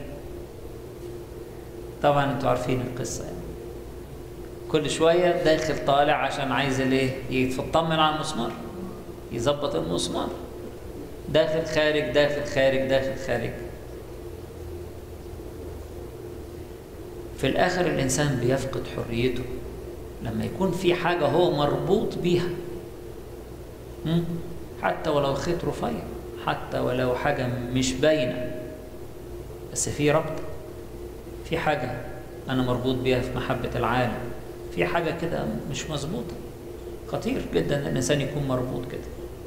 طبعا انتوا عارفين القصه يعني، كل شويه داخل طالع عشان عايز الايه يطمن على المسمار، يظبط المسمار، داخل خارج داخل خارج داخل خارج. في الآخر الإنسان بيفقد حريته لما يكون في حاجة هو مربوط بيها، حتى ولو خيط رفيع، حتى ولو حاجة مش باينة، بس في ربط، في حاجة أنا مربوط بيها في محبة العالم، في حاجة كده مش مظبوطة. خطير جدا أن الإنسان يكون مربوط كده.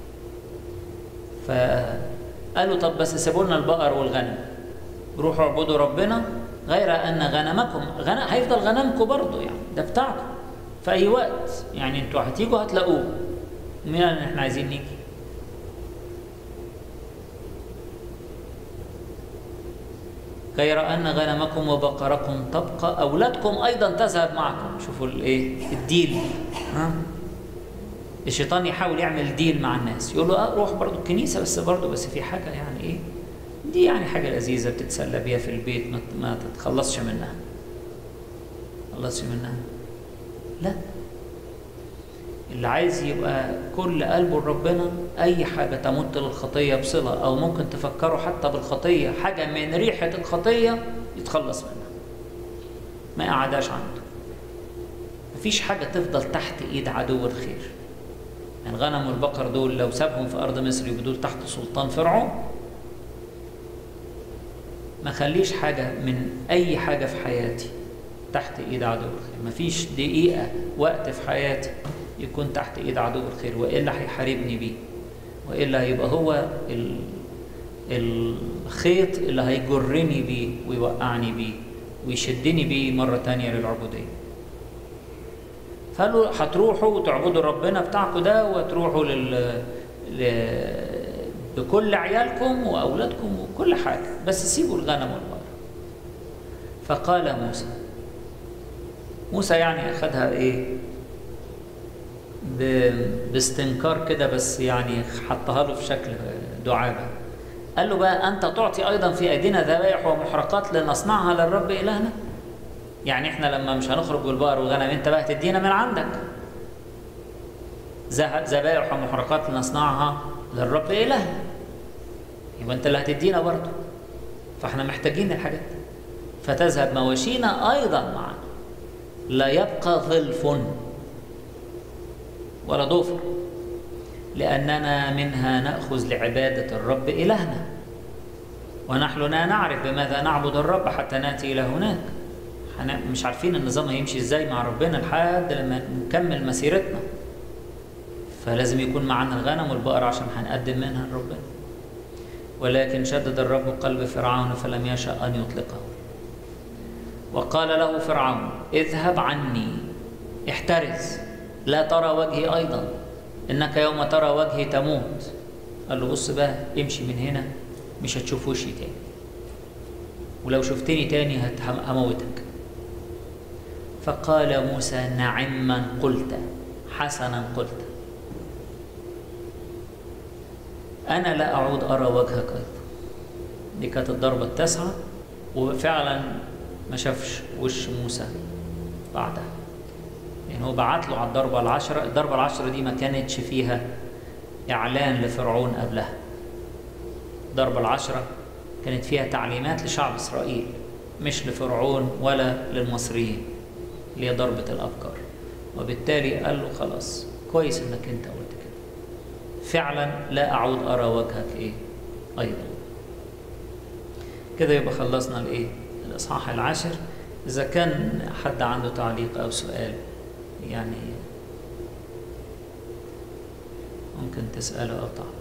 فقالوا طب بس سيبوا لنا البقر والغنم، روحوا اعبدوا ربنا، غير ان غنمكم غنم هيفضل غنمكم برضه، يعني ده بتاعكم في اي وقت، يعني انتوا هتيجوا هتلاقوه، مين اللي احنا عايزين نيجي؟ غير ان غنمكم وبقركم تبقى، اولادكم ايضا تذهب معكم. شوفوا الايه الديل، ها؟ الشيطان يحاول يعمل ديل مع الناس، يقول له اه روح برضه الكنيسه، بس برضه بس في حاجه يعني ايه دي، يعني حاجه لذيذه بتتسلى بيها في البيت، ما ما تتخلصش منها، تتخلصش منها. لا، اللي عايز يبقى كل قلبه لربنا، اي حاجه تمت للخطيه بصله او ممكن تفكروا حتى بالخطيه، حاجه من ريحه الخطيه يتخلص منها، ما يقعدهاش عنده. مفيش حاجه تفضل تحت ايد عدو الخير. الغنم والبقر دول لو سابهم في أرض مصر يبقوا دول تحت سلطان فرعون. ما خليش حاجة من أي حاجة في حياتي تحت إيد عدو الخير. مفيش دقيقة وقت في حياتي يكون تحت إيد عدو الخير، وإلا هيحاربني بيه، وإلا هيبقى هو الخيط اللي هيجرني بيه ويوقعني بيه ويشدني بيه مرة تانية للعبودية. فقالوا هتروحوا وتعبدوا ربنا بتاعكم ده، وتروحوا لل... ل... بكل عيالكم وأولادكم وكل حاجة، بس سيبوا الغنم والبقر. فقال موسى، موسى يعني أخذها إيه باستنكار كده، بس يعني حطها له في شكل دعابة. قال له بقى أنت تعطي أيضا في أيدينا ذبائح ومحرقات لنصنعها للرب إلهنا؟ يعني إحنا لما مش هنخرج بالبقر والغنم أنت بقى تدينا من عندك ذبائح ومحرقات لنصنعها للرب إلهنا، يبقى أنت اللي هتدينا برضه، فإحنا محتاجين الحاجات. فتذهب مواشينا أيضا معنا، لا يبقى ظلف ولا ضفر، لأننا منها نأخذ لعبادة الرب إلهنا، ونحن لا نعرف بماذا نعبد الرب حتى نأتي إلى هناك. مش عارفين النظام هيمشي إزاي مع ربنا لحد لما نكمل مسيرتنا، فلازم يكون معنا الغنم والبقر عشان هنقدم منها لربنا. ولكن شدد الرب قلب فرعون فلم يشأ أن يطلقه، وقال له فرعون اذهب عني احترز لا ترى وجهي أيضا، إنك يوم ترى وجهي تموت. قال له بص بقى امشي من هنا مش هتشوف وشي تاني، ولو شفتني تاني هموتك. فقال موسى نعما قلت حسنا قلت، أنا لا أعود أرى وجهك أيضا. دي كانت الضربة التاسعة، وفعلا ما شافش وش موسى بعدها، يعني هو بعت له على الضربة العشرة. الضربة العشرة دي ما كانتش فيها إعلان لفرعون قبلها، الضربة العشرة كانت فيها تعليمات لشعب إسرائيل مش لفرعون ولا للمصريين، اللي هي ضربة الأبكار. وبالتالي قال له خلاص كويس إنك أنت قلت كده، فعلا لا أعود أرى وجهك إيه أيضا. كده يبقى خلصنا الإيه الإصحاح العاشر. إذا كان حد عنده تعليق أو سؤال يعني ممكن تسأله أو تعلق.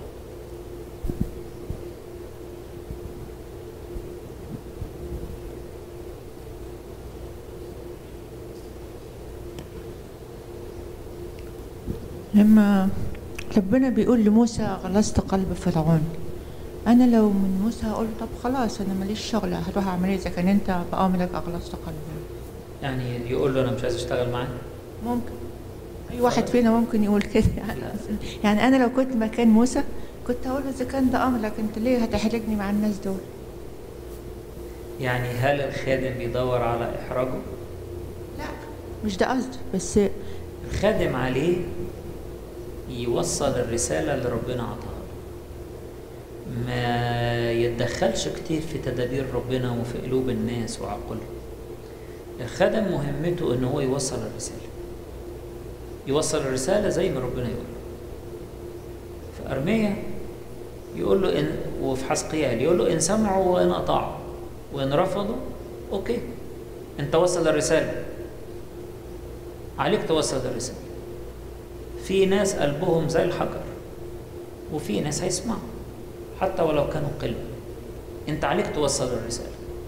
لما ربنا بيقول لموسى غلظت قلب فرعون، انا لو من موسى هقول طب خلاص انا ماليش شغل، هروح اعمل ايه اذا كان انت بامرك اغلظت قلبي؟ يعني يقول له انا مش عايز اشتغل معاك؟ ممكن اي واحد فينا ممكن يقول كده يعني. يعني انا لو كنت مكان موسى كنت هقول اذا كان ده امرك انت ليه هتحرجني مع الناس دول؟ يعني هل الخادم بيدور على احراجه؟ لا مش ده قصدي، بس الخادم عليه يوصل الرسالة اللي ربنا عطاها له، ما يتدخلش كتير في تدابير ربنا وفي قلوب الناس وعقولهم. الخادم مهمته ان هو يوصل الرسالة، يوصل الرسالة زي ما ربنا يقول له. في أرميا يقول له إن، وفي حزقيال يقول له إن سمعوا وإن أطاعوا، وإن رفضوا أوكي أنت وصل الرسالة، عليك توصل الرسالة. في ناس قلبهم زي الحجر وفي ناس هيسمعوا حتى ولو كانوا قلة، أنت عليك توصل الرسالة.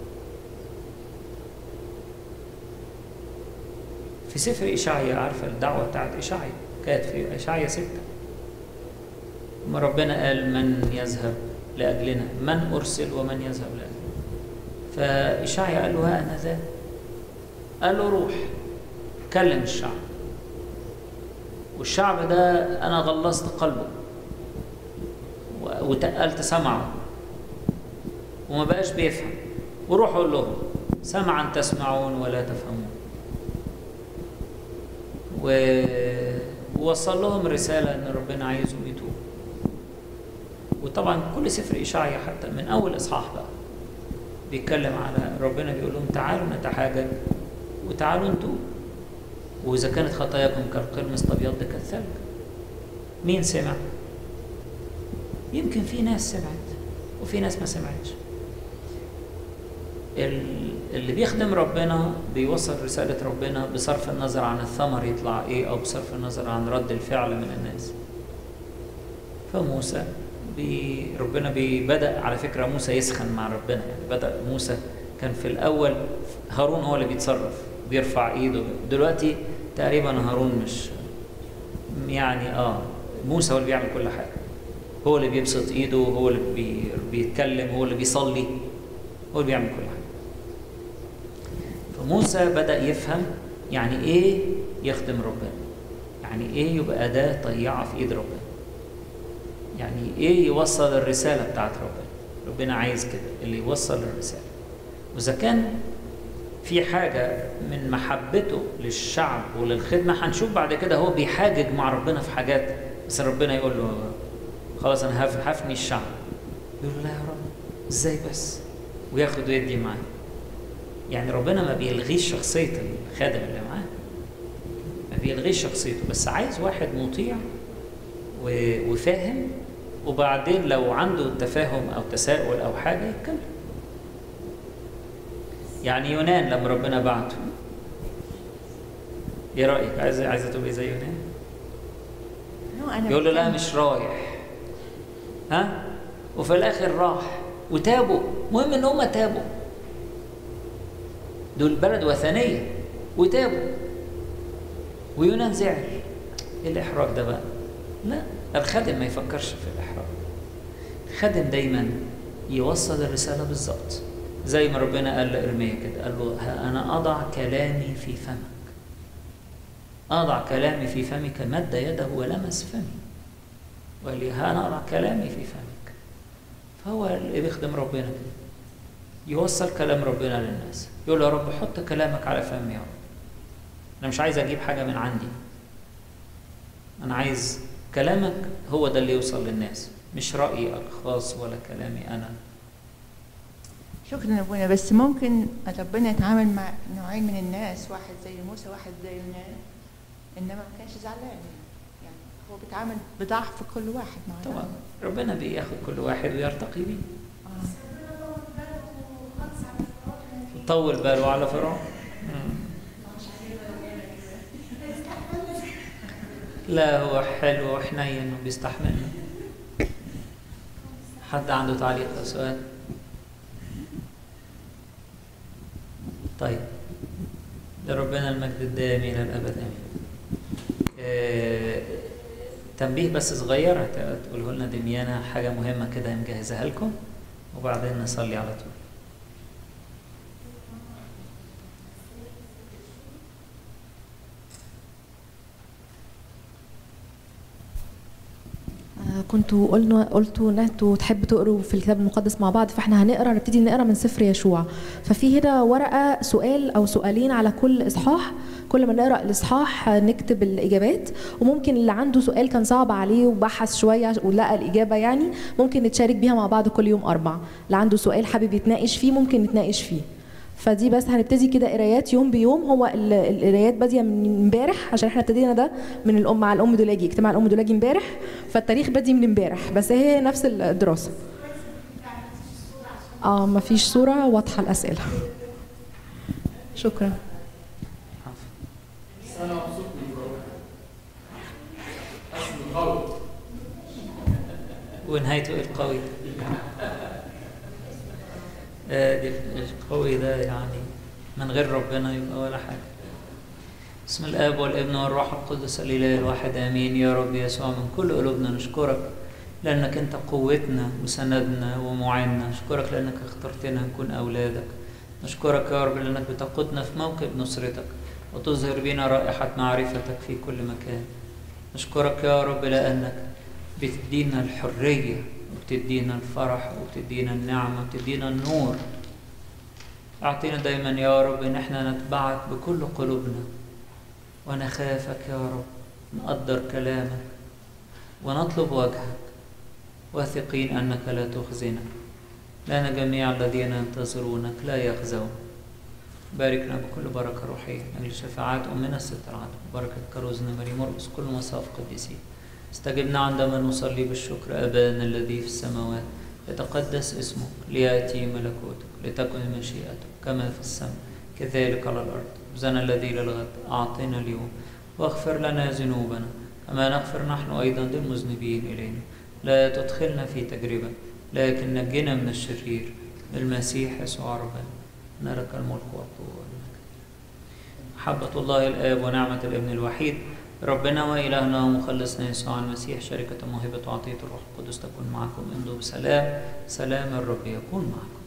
في سفر إشعيا، عارفة الدعوة بتاعت إشعيا كانت في إشعيا ستة، ما ربنا قال من يذهب لأجلنا، من أرسل ومن يذهب لأجلنا. فإشعيا قال له ها أنا ذا، قال له روح كلم الشعب، والشعب ده أنا غلظت قلبه وتقلت سمعه وما بقاش بيفهم، وروح قول لهم سمعا تسمعون ولا تفهمون، ووصل لهم رسالة ان ربنا عايزهم يتوبوا. وطبعا كل سفر إشعيا حتى من اول اصحاح بقى بيتكلم على ربنا بيقول لهم تعالوا نتحاجج وتعالوا انتوا، واذا كانت خطاياكم كالقرمز تبيض كالثلج. مين سمع؟ يمكن في ناس سمعت وفي ناس ما سمعتش. اللي بيخدم ربنا بيوصل رسالة ربنا بصرف النظر عن الثمر يطلع ايه، او بصرف النظر عن رد الفعل من الناس. فموسى بي ربنا بي بدأ على فكرة موسى يسخن مع ربنا، يعني بدأ موسى كان في الأول هارون هو اللي بيتصرف بيرفع ايده، دلوقتي تقريبا هارون مش يعني اه موسى هو اللي بيعمل كل حاجة، هو اللي بيبسط ايده، هو اللي بي بيتكلم، هو اللي بيصلي، هو اللي بيعمل كل حاجة. فموسى بدأ يفهم يعني ايه يخدم ربنا، يعني ايه يبقى أداة طيعة في ايد ربنا؟ يعني ايه يوصل الرسالة بتاعت ربنا؟ ربنا عايز كده، اللي يوصل الرسالة. وإذا كان في حاجة من محبته للشعب وللخدمة، هنشوف بعد كده هو بيحاجج مع ربنا في حاجات، بس ربنا يقول له خلاص أنا هفني الشعب. يقول له لا يا رب ازاي بس؟ وياخد ويدي معاه. يعني ربنا ما بيلغيش شخصية الخادم اللي معاه، ما بيلغيش شخصيته، بس عايز واحد مطيع وفاهم، وبعدين لو عنده تفاهم أو تساؤل أو حاجة يتكلم. يعني يونان لما ربنا بعته، ايه رأيك؟ عايزة عايزة تبقي زي يونان؟ يقول له لا مش رايح، ها؟ وفي الآخر راح وتابوا. مهم إن هم تابوا، دول بلد وثنية وتابوا، ويونان زعل. ايه الإحراج ده بقى؟ لا، الخادم ما يفكرش في الإحراج. الخادم دايما يوصل الرسالة بالظبط، زي ما ربنا قال لإرميا كده، قال له ها أنا أضع كلامي في فمك. أضع كلامي في فمك، مد يده ولمس فمي وقال لي ها أنا أضع كلامي في فمك. فهو اللي بيخدم ربنا كده، يوصل كلام ربنا للناس، يقول له يا رب حط كلامك على فمي يا رب. أنا مش عايز أجيب حاجة من عندي، أنا عايز كلامك هو ده اللي يوصل للناس، مش رأيي الخاص ولا كلامي أنا. شكرا ابونا. بس ممكن ربنا يتعامل مع نوعين من الناس، واحد زي موسى واحد زي يونان، انما ما كانش زعلان. يعني هو بيتعامل بضعف كل واحد معاه. طبعا ربنا بياخد كل واحد ويرتقي بيه. آه. طول باله على فرعون. لا هو حلو وحنين وبيستحملنا. حد عنده تعليق أو سؤال؟ طيب، لربنا المجد الدائم إلى الأبد آمين. آه، تنبيه بس صغير تقوله لنا دميانة، حاجة مهمة كده مجهزها لكم، وبعدين نصلي على طول. كنتوا قلنا قلتوا ان انتوا تحبوا تقروا في الكتاب المقدس مع بعض، فاحنا هنقرا نبتدي نقرا من سفر يشوع. ففي هنا ورقه سؤال او سؤالين على كل اصحاح، كل ما نقرا الاصحاح نكتب الاجابات، وممكن اللي عنده سؤال كان صعب عليه وبحث شويه ولقى الاجابه يعني ممكن نتشارك بيها مع بعض كل يوم اربع. اللي عنده سؤال حابب يتناقش فيه ممكن نتناقش فيه. فدي بس هنبتدي كده قرايات يوم بيوم. هو القرايات باديه من امبارح عشان احنا ابتدينا ده من الام مع الام دولاجي، اجتماع الام دولاجي امبارح، فالتاريخ بادي من امبارح، بس هي نفس الدراسه. اه ما فيش صوره واضحه الاسئله. شكرا. انا مبسوط من القوي ونهايته القوي. القوي ده يعني من غير ربنا يبقى ولا حاجة. بسم الآب والابن والروح القدس الإله الواحد آمين. يا رب يسوع من كل قلوبنا نشكرك لأنك أنت قوتنا وسندنا ومعيننا. نشكرك لأنك اخترتنا نكون أولادك. نشكرك يا رب لأنك بتقودنا في موكب نصرتك وتظهر بنا رائحة معرفتك في كل مكان. نشكرك يا رب لأنك بتدينا الحرية وبتدينا الفرح وبتدينا النعمة وبتدينا النور. أعطينا دايما يا رب إن احنا نتبعك بكل قلوبنا ونخافك يا رب، نقدر كلامك ونطلب وجهك واثقين أنك لا تخزنا، لأن جميع الذين ينتظرونك لا يخزون. باركنا بكل بركة روحية أجل شفاعات أمنا الست العذراء، بركة كروزنا مريم مرقس كل مصاف قديسين. استجبنا عندما نصلي بالشكر. أبانا الذي في السماوات يتقدس اسمك، ليأتي ملكوتك، لتكن مشيئتك كما في السماء كذلك على الأرض. خبزنا الذي للغد أعطنا اليوم، واغفر لنا ذنوبنا كما نغفر نحن أيضا للمذنبين إلينا. لا تدخلنا في تجربة لكن نجنا من الشرير، بالمسيح يسوع ربنا. نرك الملك والقوة والمجد. محبة الله الآب ونعمة الابن الوحيد ربنا وإلهنا ومخلصنا يسوع المسيح، شركة موهبة وعطية الروح القدس تكون معكم. امضوا بسلام. سلام الرب يكون معكم.